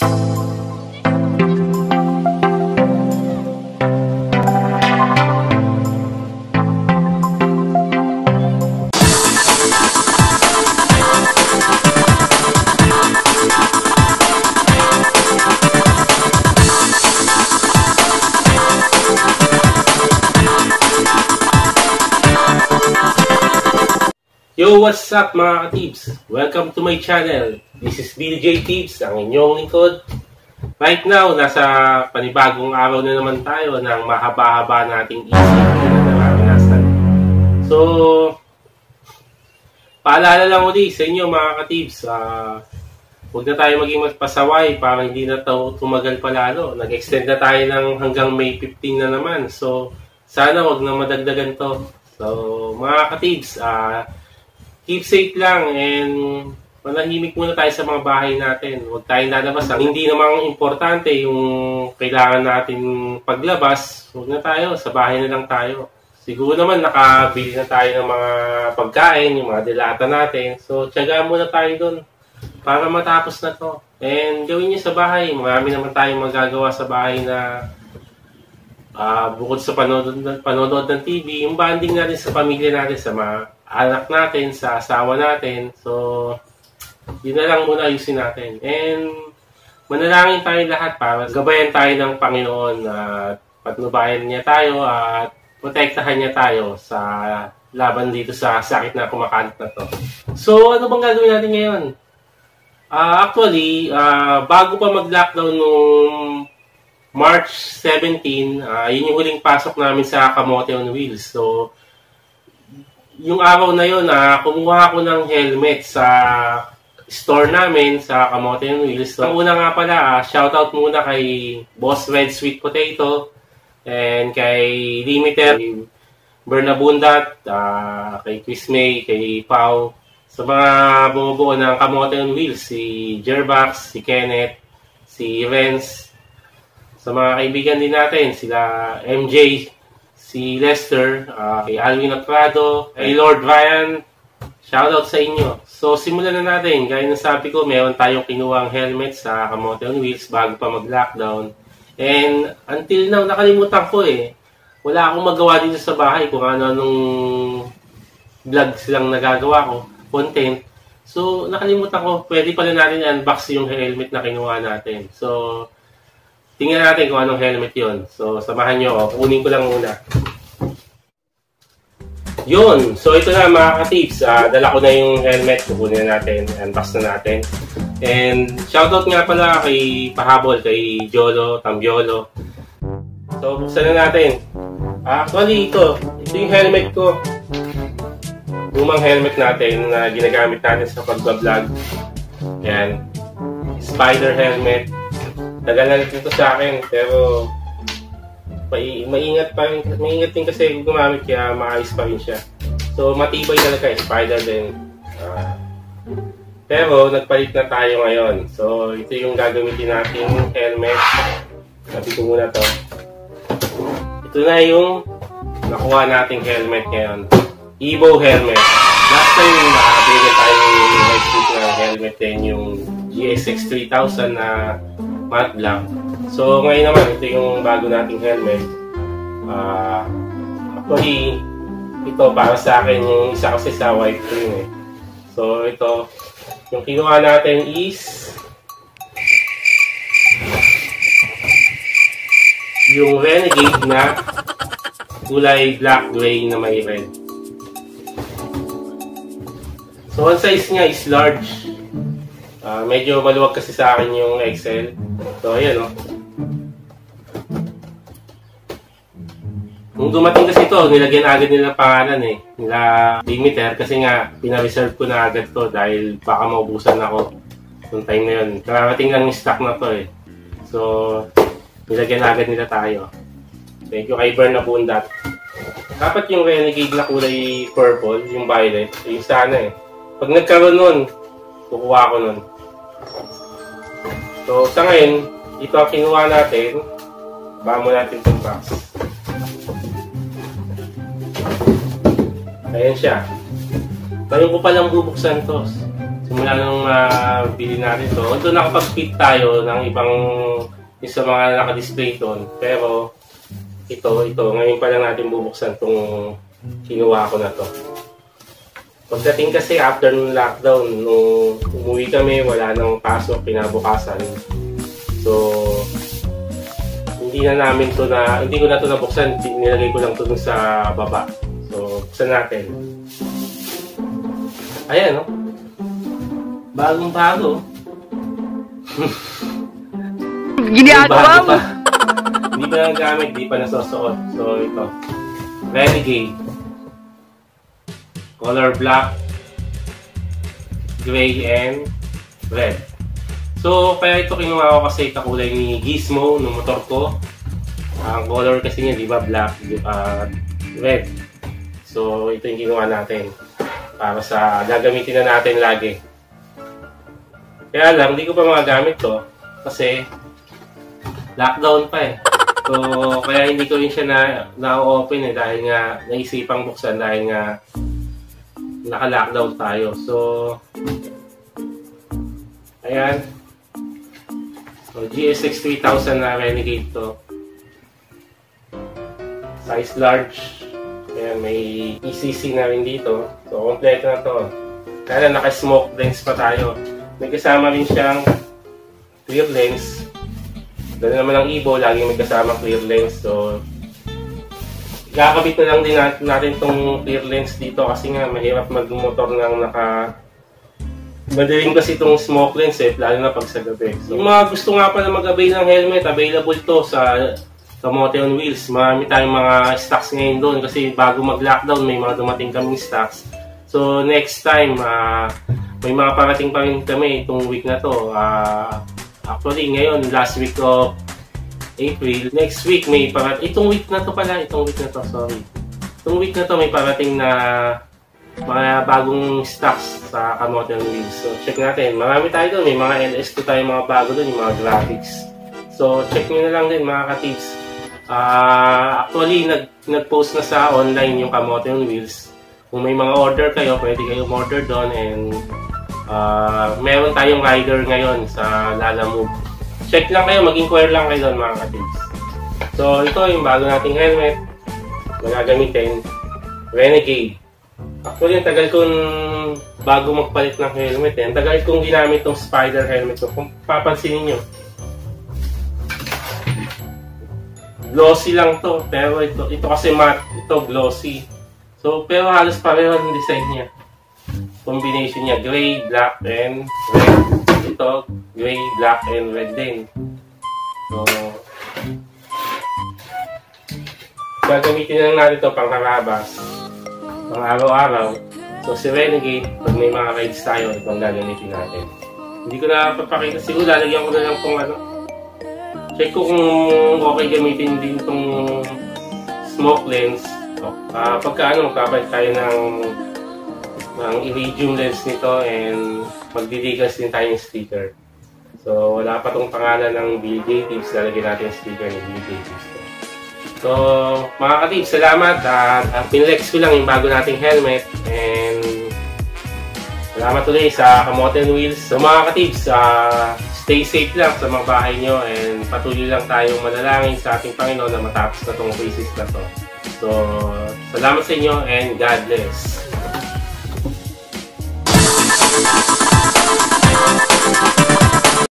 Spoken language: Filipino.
Yo, what's up mga ka-tips? Welcome to my channel. This is BJ Tips, ang inyong lingkod. Right now, nasa panibagong araw na naman tayo ng mahaba-haba nating isip na nararanasan. So, paalala lang ulit sa inyo mga ka-tips. Huwag na tayo maging magpasaway para hindi na tumagal pa lalo. Nag-extend na tayo ng hanggang May 15 na naman. So, sana huwag na madagdagan to. So, mga ka-tips, keep safe lang and manahimik muna tayo sa mga bahay natin. Huwag tayong lalabas. Hindi namang importante yung kailangan natin paglabas. Huwag na tayo. Sa bahay na lang tayo. Siguro naman nakabili na tayo ng mga pagkain, yung mga dilata natin. So, tiyaga muna tayo doon para matapos na to. And gawin nyo sa bahay. Marami naman tayong magagawa sa bahay na bukod sa panonood ng TV, yung bonding natin sa pamilya natin, sa mga anak natin, sa asawa natin. So, yun na lang muna ayusin natin. And, manalangin tayo lahat para gabayan tayo ng Panginoon at patnubayan niya tayo at protektahan niya tayo sa laban dito sa sakit na kumakalat na to. So, ano bang gagawin natin ngayon? Actually, bago pa mag-lockdown nung March 17, yun yung huling pasok namin sa Kamote on Wheels. So, yung araw na yun, kumuha ako ng helmet sa store namin sa Kamote on Wheels. So, una nga pala, shoutout muna kay Boss Red Sweet Potato and kay Limiter, kay Bernabundat, kay Chris May, kay Pau. Sa mga bumubuo ng Kamote on Wheels, si Jerbax, si Kenneth, si Renz. Sa mga kaibigan din natin, sila MJ, si Lester, kay Alvin Otrado, kay Lord Ryan, shoutout sa inyo. So, simulan na natin. Gaya ng sabi ko, meron tayong kinuwang helmet sa Kamote on Wheels bago pa mag-lockdown. And until now, nakalimutan ko wala akong magawa dito sa bahay kung ano-anong vlogs lang nagagawa ko, content. So, nakalimutan ko, pwede pala natin unbox yung helmet na kinuha natin. So, tingnan natin kung anong helmet yon. So, samahan nyo. Kunin ko lang muna. Yun. So, ito na mga ka-tips. Dala ko na yung helmet. Kukunin na natin. Unbox na natin. And, shoutout nga pala kay Pahabol, kay Jolo, Tambiolo. So, buksan na natin. Actually, ito yung helmet ko. Lumang helmet natin na ginagamit natin sa pag-vlog. Yan. Spider helmet. Tagal na ito sa akin, pero maingat din kasi gumamit kaya maayos pa rin siya. So, matibay talaga, spider din. Pero, nagpalit na tayo ngayon. So, ito yung gagamitin natin helmet. Sabi ko muna to. Ito na yung nakuha nating helmet ngayon. Evo helmet. Last time, nakabigyan tayo yung na helmet din, yung GSX 3000 na matte black. So, ngayon naman, ito yung bago nating helmet. Actually, ito para sa akin, yung isa kasi sa wife ko yun So, ito, yung kinuha natin is yung Renegade na kulay black-gray na may red. So, ang size niya is large. Medyo maluwag kasi sa akin yung XL. So, ayan Nung dumating kasi ito, nilagyan agad nila pangalan nila Limiter kasi nga, pina-reserve ko na agad to dahil baka maubusan ako noong time na yun. Kararating lang yung stock na to So, nilagyan agad nila tayo. Thank you kay Bernabundat. Dapat yung Renegade na kulay purple, yung violet, yung sana Pag nagkaroon nun, kukuha ko nun. So, sa ngayon, ito ang kinuha natin. Baka mo natin itong box. Ayan siya. Ngayon ko palang bubuksan to. So, Simula nung bili natin to. Although nakapag-fit tayo ng ibang yung sa mga naka-display doon. Pero ito, ngayon pa lang natin bubuksan itong kinuha ko na to. Pagdating kasi after ng lockdown, nung umuwi kami, wala nang pasok, pinabukasan. So, hindi ko na to nabuksan, nilagay ko lang to dun sa baba. So, buksan natin. Ayan, no? Bagong-bago. Ginagawa mo! Hindi pa nagamit, hindi pa nasusuot. So, ito. Renegade. Color black, gray, and red. So, kaya ito kinuha ko kasi kakulay ni Gizmo ng motor ko. Ang color kasi niya, di ba, black, red. So, ito yung kinuha natin. Para sa gagamitin na natin lagi. Kaya lang, hindi ko pa magagamit to. Kasi, lockdown pa eh. So, kaya hindi ko rin siya na-open eh. Dahil nga, naisipang buksan dahil nga naka-lockdown tayo. So, ayan. So, GSX 3000 na Renegade to. Size large. Ayan, may ECC na rin dito. So, kompleto na to. Kaya naka-smoke lens pa tayo. May kasama rin siyang clear lens. Dahil naman ang Evo, lagi may kasama clear lens. So, kakabit na lang din natin itong clear lens dito kasi nga mahirap mag-motor ng madaling kasi itong smoke lens eh, lalo na pag sa gabi. So, yung mga gusto nga pala mag-avail ng helmet, available to sa Kamote on Wheels. Marami tayong mga stocks ngayon doon kasi bago mag-lockdown may mga dumating kaming stocks. So next time, may mga parating pa rin kami itong week na to. Actually ngayon, last week of April. Next week may parating. Itong week na to, sorry. Itong week na to may parating na mga bagong stocks sa Kamote on Wheels. So check natin. Marami tayo doon. May mga LS2 tayo mga bago doon, yung mga graphics. So check nyo na lang din mga ka-tips. Actually, nag-post na sa online yung Kamote on Wheels. Kung may mga order kayo, pwede kayo order doon. And meron tayong rider ngayon sa Lalamove. Check lang kayo, mag-inquire lang kayo doon mga ka-tips. So ito yung bago nating helmet na gagamitin, Renegade. Actually, ang tagal kong bago magpalit ng helmet eh. Ang tagal kong ginamit tong Spider helmet ko. Kung papansinin nyo, glossy lang to, pero ito kasi matte, ito glossy. So, pero halos pareho ang design niya. Combination niya, gray, black, and red. Ito, gray, black, and red din. So, gagamitin lang natin ito pang karabas, pang araw-araw. So, si Renegade, pag may mga rides tayo, itong gagamitin natin. Hindi ko na papakita. Siguro, lalagyan ko na lang itong check ko kung okay gamitin din itong smoke lens. Pagka magpapalit tayo ng iridium lens nito and magdidigas din tayo ng sticker. So, wala pa itong pangalan ng BJ Tips. Lalagyan natin yung sticker ni BJ Tips. So, mga ka-tips, salamat. Pinlex ko lang yung bago nating helmet. And salamat ulit sa Kamote on Wheels. So, mga ka-tips, stay safe lang sa mga bahay nyo and patuloy lang tayong manalangin sa ating Panginoon na matapos na itong crisis na to. So, salamat sa inyo and God bless.